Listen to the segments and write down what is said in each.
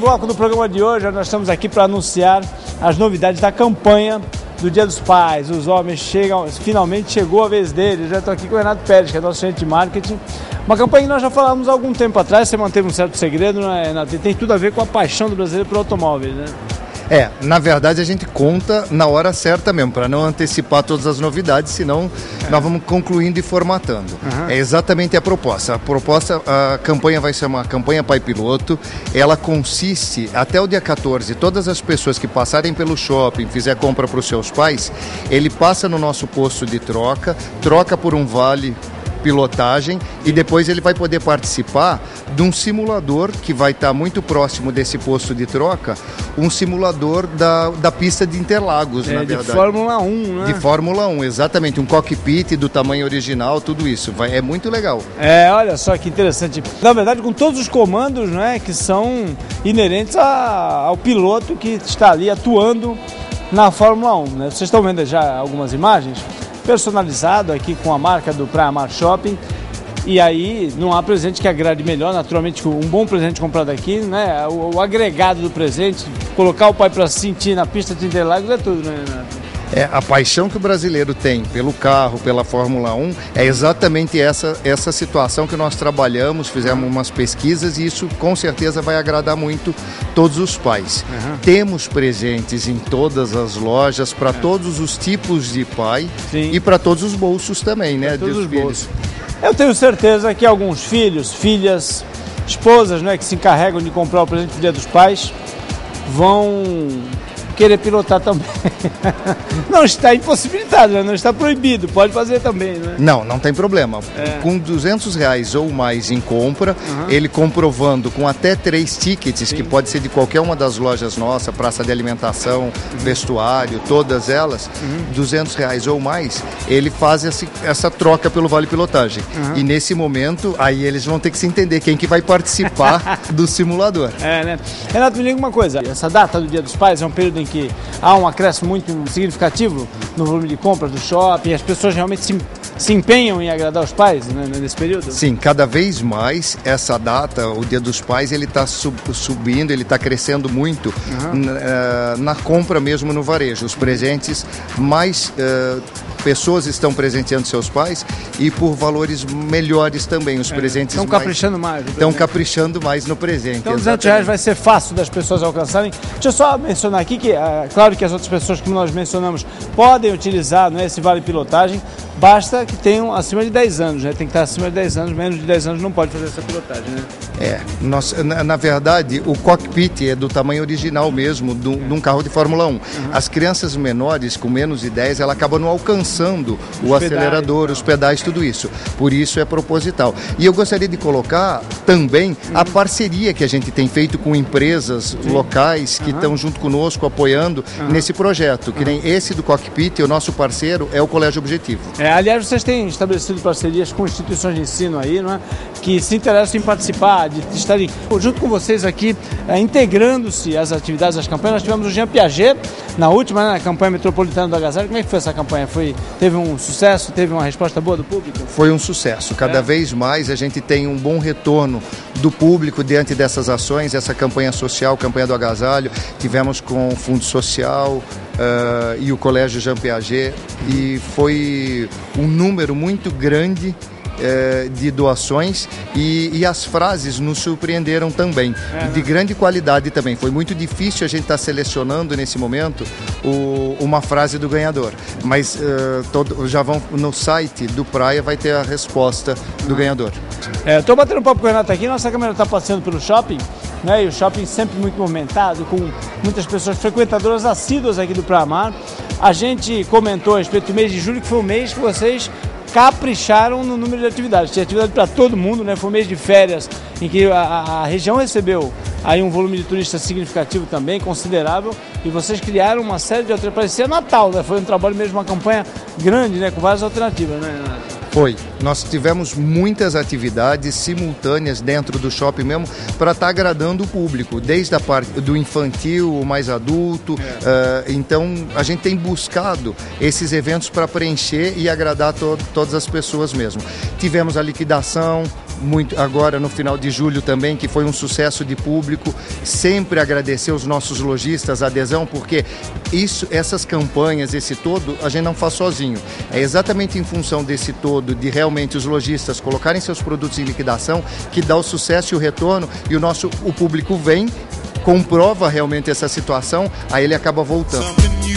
bloco do programa de hoje, nós estamos aqui para anunciar as novidades da campanha do Dia dos Pais. Os homens chegam, finalmente chegou a vez deles. Já estou aqui com o Renato Pérez, que é nosso gerente de marketing. Uma campanha que nós já falamos há algum tempo atrás, você manteve um certo segredo, né, Renato? E tem tudo a ver com a paixão do brasileiro por automóveis, né? Na verdade a gente conta na hora certa mesmo, para não antecipar todas as novidades, senão nós vamos concluindo e formatando. É exatamente a proposta. A campanha vai ser uma campanha Pai Piloto. Ela consiste, até o dia 14, todas as pessoas que passarem pelo shopping, fizer compra para os seus pais, ele passa no nosso posto de troca por um vale pilotagem e depois ele vai poder participar de um simulador que vai estar muito próximo desse posto de troca, um simulador da pista de Interlagos, na verdade. De Fórmula 1, né? De Fórmula 1, exatamente, um cockpit do tamanho original, tudo isso, é muito legal. Olha só que interessante. Na verdade, com todos os comandos, né, que são inerentes ao piloto que está ali atuando na Fórmula 1, né? Vocês estão vendo já algumas imagens? Personalizado aqui com a marca do Praia Mar Shopping, e aí não há presente que agrade melhor, naturalmente um bom presente comprado aqui, né? O agregado do presente, colocar o pai para sentir na pista de Interlagos é tudo, né, Renato? A paixão que o brasileiro tem pelo carro, pela Fórmula 1, é exatamente essa situação que nós trabalhamos, fizemos umas pesquisas e isso com certeza vai agradar muito todos os pais. Temos presentes em todas as lojas, para todos os tipos de pai. Sim. E para todos os bolsos também, né? Todos os bolsos. Eu tenho certeza que alguns filhos, filhas, esposas, né, que se encarregam de comprar o presente do Dia dos Pais, vão querer pilotar também. Não está impossibilitado, né? Não está proibido, pode fazer também, né? Não tem problema. Com R$200 ou mais em compra, ele comprovando com até 3 tickets, que pode ser de qualquer uma das lojas nossas, praça de alimentação, vestuário, todas elas, R$200 ou mais, ele faz essa troca pelo Vale Pilotagem. E nesse momento, aí eles vão ter que se entender quem que vai participar do simulador. Né? Renato, me diga uma coisa, essa data do Dia dos Pais é um período em que há um acréscimo muito significativo no volume de compras do shopping, as pessoas realmente se empenham em agradar os pais, né, nesse período? Sim, cada vez mais essa data, o Dia dos Pais, ele está subindo, ele está crescendo muito na compra mesmo no varejo. Os presentes, mais pessoas estão presenteando seus pais e por valores melhores também. Os presentes estão caprichando mais. Estão caprichando mais no presente. Então R$200 vai ser fácil das pessoas alcançarem. Deixa eu só mencionar aqui que, claro que as outras pessoas que nós mencionamos podem utilizar, né, esse vale pilotagem, basta que tenham acima de 10 anos, né? Tem que estar acima de 10 anos, menos de 10 anos não pode fazer essa pilotagem, né? Na verdade, o cockpit é do tamanho original mesmo de um carro de Fórmula 1. As crianças menores, com menos de 10, ela acaba não alcançando o acelerador, os pedais, tudo isso. Por isso é proposital. E eu gostaria de colocar também a parceria que a gente tem feito com empresas locais que estão junto conosco, apoiando nesse projeto. Que nem esse do cockpit, o nosso parceiro é o Colégio Objetivo. Aliás, vocês têm estabelecido parcerias com instituições de ensino aí, não é? Que se interessam em participar, de estarem junto com vocês aqui, integrando-se às atividades das campanhas. Nós tivemos o Jean Piaget na última, na campanha metropolitana do agasalho. Como é que foi essa campanha? Teve um sucesso? Teve uma resposta boa do público? Foi um sucesso. Cada vez mais a gente tem um bom retorno do público diante dessas ações, essa campanha social, campanha do agasalho. Tivemos com o Fundo Social e o Colégio Jean Piaget e foi um número muito grande de doações e as frases nos surpreenderam também, de grande qualidade também. Foi muito difícil a gente estar selecionando nesse momento uma frase do ganhador, mas já vão no site do Praia, vai ter a resposta do ganhador. Estou batendo um papo com o Renato aqui, nossa câmera está passando pelo shopping, né? E o shopping sempre muito movimentado, com muitas pessoas frequentadoras assíduas aqui do Praia Mar. A gente comentou a respeito do mês de julho, que foi o mês que vocês capricharam no número de atividades. Tinha atividade para todo mundo, né? Foi um mês de férias em que a região recebeu aí um volume de turistas significativo também, considerável, e vocês criaram uma série de alternativas. Parecia Natal, né? Foi um trabalho mesmo, uma campanha grande, né? Com várias alternativas, né, Renato? Foi. Nós tivemos muitas atividades simultâneas dentro do shopping mesmo para estar agradando o público, desde a parte do infantil, o mais adulto. Então, a gente tem buscado esses eventos para preencher e agradar todas as pessoas mesmo. Tivemos a liquidação muito agora no final de julho também, que foi um sucesso de público. Sempre agradecer os nossos lojistas a adesão, porque essas campanhas, esse todo, a gente não faz sozinho. É exatamente em função desse todo, de realmente os lojistas colocarem seus produtos em liquidação, que dá o sucesso e o retorno, e o público vem, comprova realmente essa situação, aí ele acaba voltando.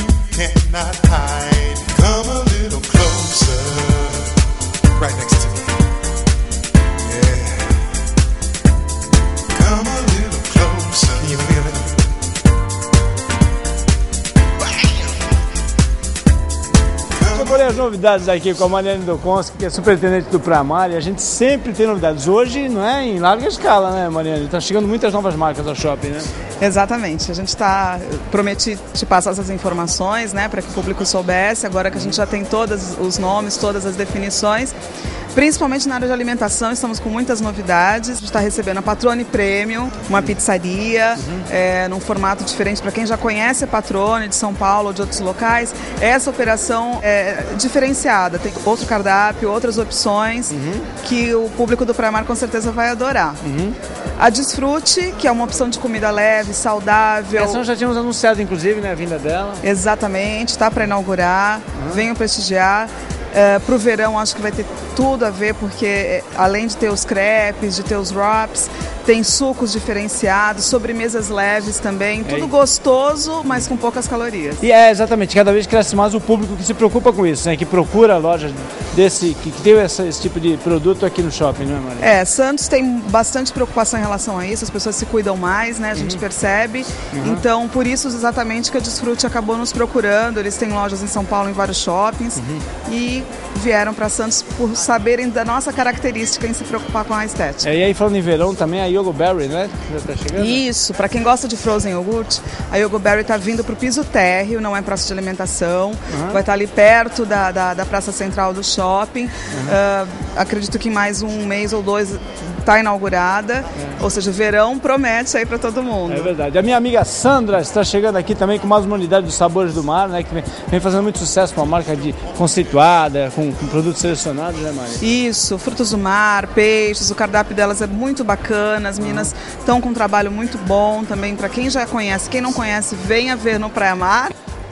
As novidades aqui com a Mariane Dokonski, que é superintendente do Praiamar, e a gente sempre tem novidades. Hoje não é em larga escala, né, Mariane? Está chegando muitas novas marcas ao shopping, né? Exatamente. A gente prometi te passar essas informações, né, para que o público soubesse, agora que a gente já tem todos os nomes, todas as definições. Principalmente na área de alimentação, estamos com muitas novidades. A gente está recebendo a Patrone Premium, uma pizzaria, num formato diferente. Para quem já conhece a Patrone de São Paulo ou de outros locais, essa operação é diferenciada. Tem outro cardápio, outras opções que o público do Praiamar com certeza vai adorar. A Desfrute, que é uma opção de comida leve, saudável. Essa nós já tínhamos anunciado, inclusive, né, a vinda dela. Exatamente, está para inaugurar, venham prestigiar. Para o verão acho que vai ter tudo a ver, porque além de ter os crepes, de ter os wraps, tem sucos diferenciados, sobremesas leves também, tudo gostoso, mas com poucas calorias. E exatamente, cada vez cresce mais o público que se preocupa com isso, né? Que procura lojas que tem esse tipo de produto aqui no shopping, não é, Maria? Santos tem bastante preocupação em relação a isso, as pessoas se cuidam mais, né? A gente percebe. Então, por isso exatamente que a Desfrute acabou nos procurando. Eles têm lojas em São Paulo, em vários shoppings, e vieram para Santos por saberem da nossa característica em se preocupar com a estética. E aí, falando em verão também, a Yogoberry, né? Já tá chegando? Isso, para quem gosta de frozen yogurt, a Yogoberry está vindo para o piso térreo, não é praça de alimentação, vai estar ali perto da praça central do shopping. Acredito que em mais um mês ou dois está inaugurada, ou seja, verão promete aí para todo mundo. É verdade. A minha amiga Sandra está chegando aqui também com mais uma unidade dos Sabores do Mar, né? Que vem fazendo muito sucesso com uma marca conceituada, com produtos selecionados, né, Maria? Isso, frutos do mar, peixes, o cardápio delas é muito bacana, as meninas estão com um trabalho muito bom também, para quem já conhece, quem não conhece, venha ver no Praiamar.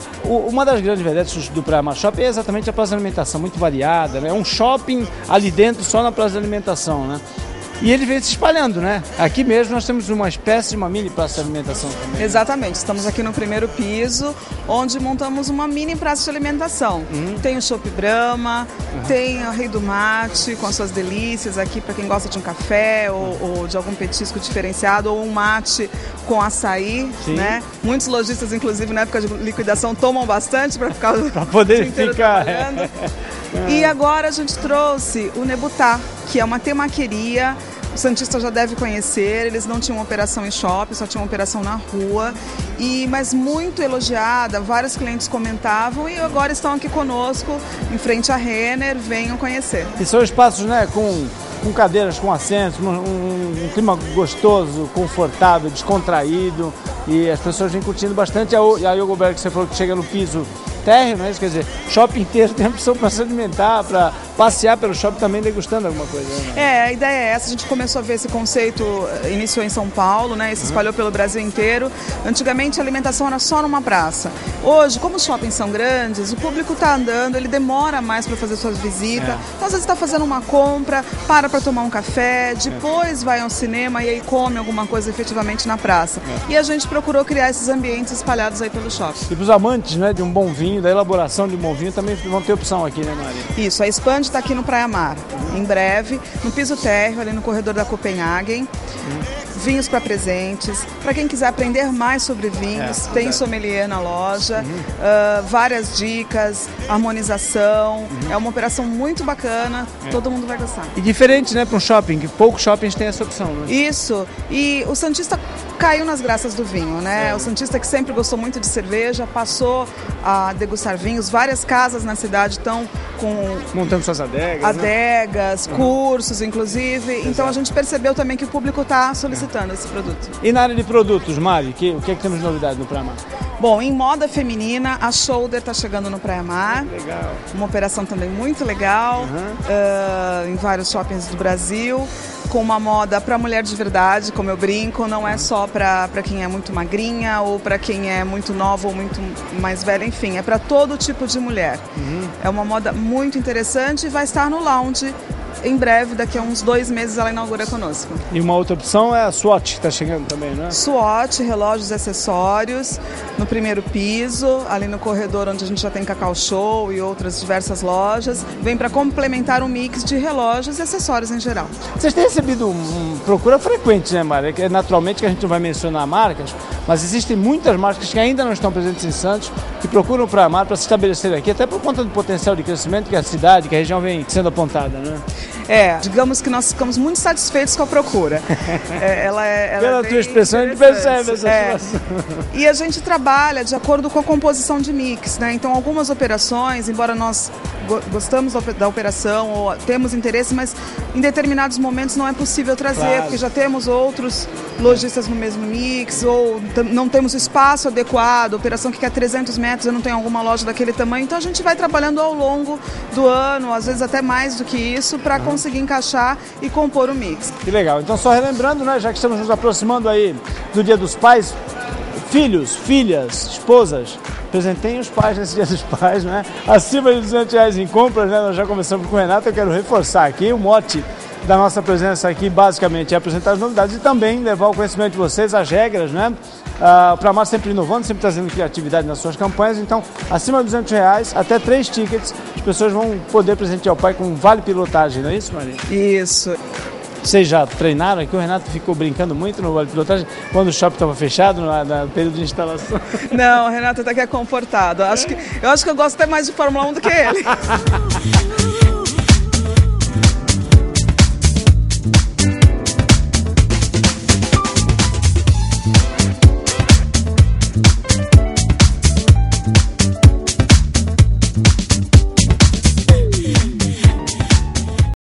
Uma das grandes vedetas do Praiamar Shopping é exatamente a praça de alimentação, muito variada, né? É um shopping ali dentro só na praça de alimentação, né? E ele vem se espalhando, né? Aqui mesmo nós temos uma espécie de uma mini praça de alimentação também. Exatamente, estamos aqui no primeiro piso, onde montamos uma mini praça de alimentação. Tem o Chopp Brahma, tem o Rei do Mate, com as suas delícias aqui para quem gosta de um café ou de algum petisco diferenciado, ou um mate com açaí, né? Muitos lojistas, inclusive, na época de liquidação, tomam bastante para ficar para poder ficar trabalhando. E agora a gente trouxe o Nebutá, que é uma temaqueria. O santista já deve conhecer, eles não tinham operação em shopping, só tinham operação na rua, mas muito elogiada, vários clientes comentavam e agora estão aqui conosco, em frente à Renner, venham conhecer. E são espaços, né, com cadeiras, com assentos, um clima gostoso, confortável, descontraído, e as pessoas vêm curtindo bastante. A Yogoberry, que você falou que chega no piso térreo, né? Quer dizer, shopping inteiro tem opção para se alimentar, para passear pelo shopping também degustando alguma coisa. Né? A ideia é essa, a gente começou a ver esse conceito, iniciou em São Paulo, né? E se espalhou pelo Brasil inteiro. Antigamente a alimentação era só numa praça. Hoje, como os shoppings são grandes, o público está andando, ele demora mais para fazer suas visitas. Então, às vezes está fazendo uma compra, para tomar um café, depois vai ao cinema e aí come alguma coisa efetivamente na praça. E a gente procurou criar esses ambientes espalhados aí pelo shopping. E para os amantes, né, de um bom vinho, da elaboração de um bom vinho, também vão ter opção aqui, né, Maria? Isso, a Expand está aqui no Praiamar, em breve, no piso térreo, ali no corredor da Copenhagen. Vinhos para presentes, para quem quiser aprender mais sobre vinhos, tem sommelier na loja, várias dicas, harmonização, é uma operação muito bacana, todo mundo vai gostar. E diferente, né, para um shopping, que poucos shoppings têm essa opção, né? Isso, e o santista caiu nas graças do vinho, né? O santista que sempre gostou muito de cerveja, passou a degustar vinhos, várias casas na cidade estão montando suas adegas, adegas, cursos, inclusive. Então a gente percebeu também que o público está solicitando esse produto. E na área de produtos, Mari, o que é que temos de novidade no Praiamar? Bom, em moda feminina, a Shoulder está chegando no Praiamar. Legal. Uma operação também muito legal, em vários shoppings do Brasil, com uma moda para mulher de verdade, como eu brinco, não é só para quem é muito magrinha ou para quem é muito nova ou muito mais velha, enfim, é para todo tipo de mulher. É uma moda muito interessante e vai estar no lounge em breve, daqui a uns 2 meses ela inaugura conosco. E uma outra opção é a Swatch, que está chegando também, né? Swatch, relógios e acessórios, no primeiro piso, ali no corredor onde a gente já tem Cacau Show e outras diversas lojas. Vem para complementar um mix de relógios e acessórios em geral. Vocês têm recebido procura frequente, né, Maria? Que naturalmente que a gente não vai mencionar marcas, mas existem muitas marcas que ainda não estão presentes em Santos, que procuram para a marca para se estabelecer aqui, até por conta do potencial de crescimento que a cidade, que a região vem sendo apontada, né? Digamos que nós ficamos muito satisfeitos com a procura. Ela Pela tua expressão, a gente percebe essa situação. E a gente trabalha de acordo com a composição de mix, né? Então, algumas operações, embora nós gostamos da operação ou temos interesse, mas em determinados momentos não é possível trazer, porque já temos outros lojistas no mesmo mix, ou não temos espaço adequado, operação que quer 300 metros, eu não tenho alguma loja daquele tamanho, então a gente vai trabalhando ao longo do ano, às vezes até mais do que isso, para conseguir encaixar e compor o mix. Que legal, então só relembrando, né, já que estamos nos aproximando aí do Dia dos Pais, filhos, filhas, esposas, presentem os pais nesse Dia dos Pais, né? Acima de R$200 em compras, né? Nós já começamos com o Renato, eu quero reforçar aqui o mote da nossa presença aqui, basicamente, é apresentar as novidades e também levar ao conhecimento de vocês as regras, né? O Pramac sempre inovando, sempre trazendo criatividade nas suas campanhas, então, acima de R$200, até 3 tickets, as pessoas vão poder presentear o pai com um vale pilotagem, não é isso, Maria? Isso. Vocês já treinaram aqui? O Renato ficou brincando muito no vale pilotagem quando o shopping estava fechado, no período de instalação. Não, o Renato até que é comportado. Eu acho que eu gosto até mais de Fórmula 1 do que ele.